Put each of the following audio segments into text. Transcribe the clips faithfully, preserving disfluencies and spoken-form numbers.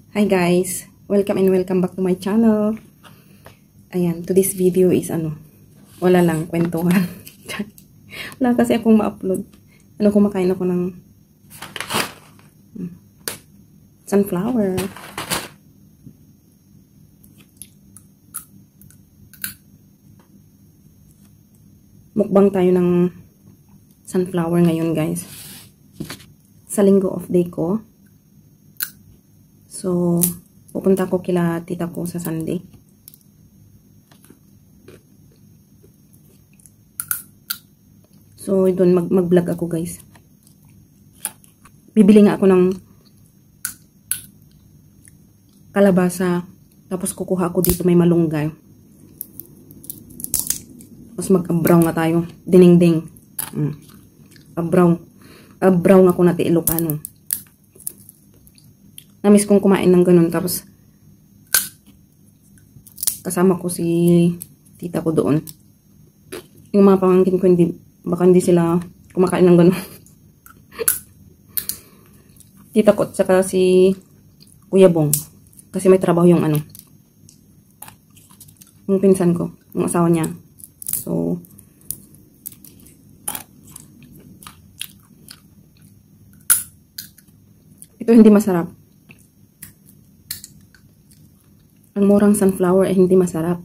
Hi guys! Welcome and welcome back to my channel. Ayan, today's video is ano, wala lang, kwentuhan. Wala kasi akong ma-upload. Ano, kumakain ako ng sunflower. Mukbang tayo ng sunflower ngayon guys. Sa linggo off day ko. So, pupunta ko kila tita ko sa Sunday. So, doon mag mag-vlog ako guys. Bibili nga ako ng kalabasa. Tapos kukuha ako dito may malunggay. Tapos mag-abraw nga tayo. Dinding-ding. Mm. Abraw. Abraw nga ako na ti Ilocano. Namiss kong kumain ng ganun. Tapos, kasama ko si tita ko doon. Yung mga pamangkin ko, hindi, baka hindi sila kumakain ng ganun. Tita ko, saka si Kuya Bong. Kasi may trabaho yung ano. Yung pinsan ko. Yung asawa niya. So, ito hindi masarap. Ang murang sunflower ay hindi masarap.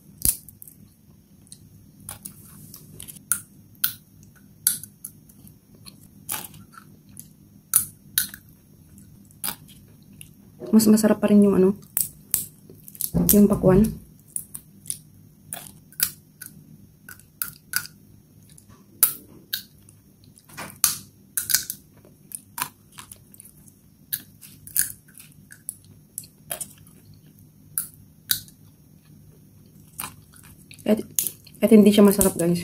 Mas masarap pa rin yung ano, yung pakwan. At, at hindi siya masarap guys.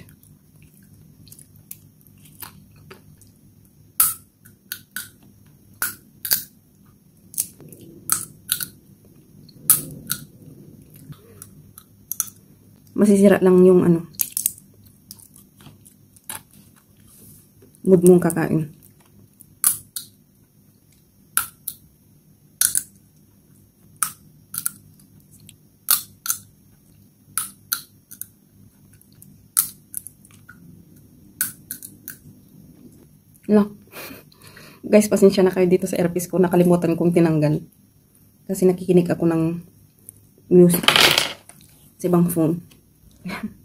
Masisira lang yung ano, mood mong kakain. No. Guys, pasensya na kayo dito sa earpiece ko. Nakalimutan kong tinanggal. Kasi nakikinig ako ng music sa ibang phone.